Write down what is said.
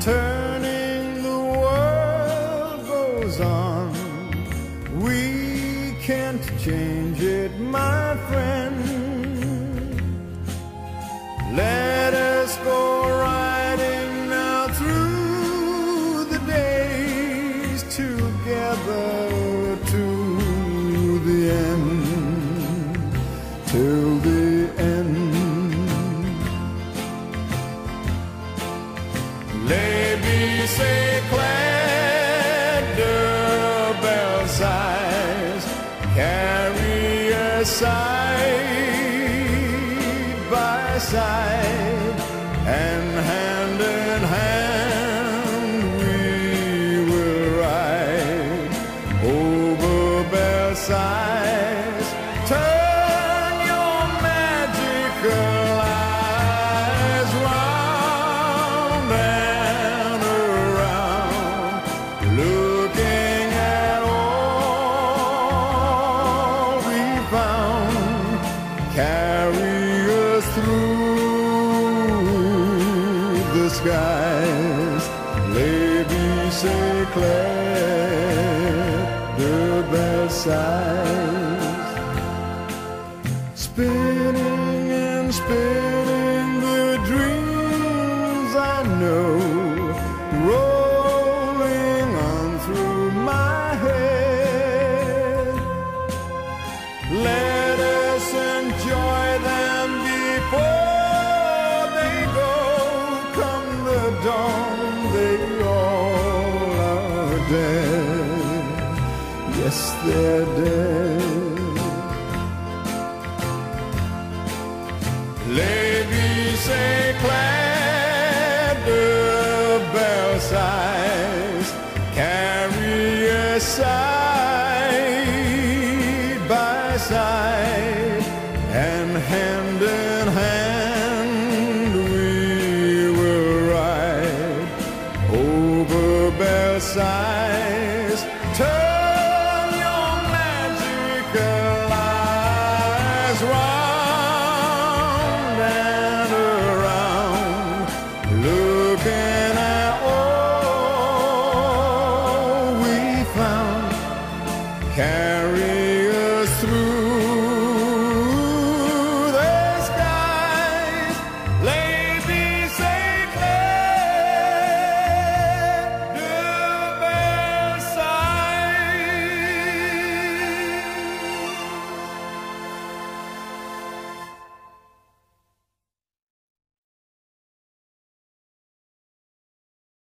Turning the world goes on. We can't change it, my friend. Let us go riding now through the days together to the end, till the end. Laissez clair de belles eyes carry us side by side, and hand in hand we will ride over Versailles. Turn your magical eyes round and around, looking at all we found. Carry us through the skies. Laissez clair de Versailles. Spinning and spinning the dreams I know, rolling on through my head. Let us enjoy them before they go. Come the dawn, they all are dead. Yes, they're dead. Laissez clair de Versailles carry us side by side, and hand in hand we will ride over Versailles. Turn your magical eyes round and around, looking at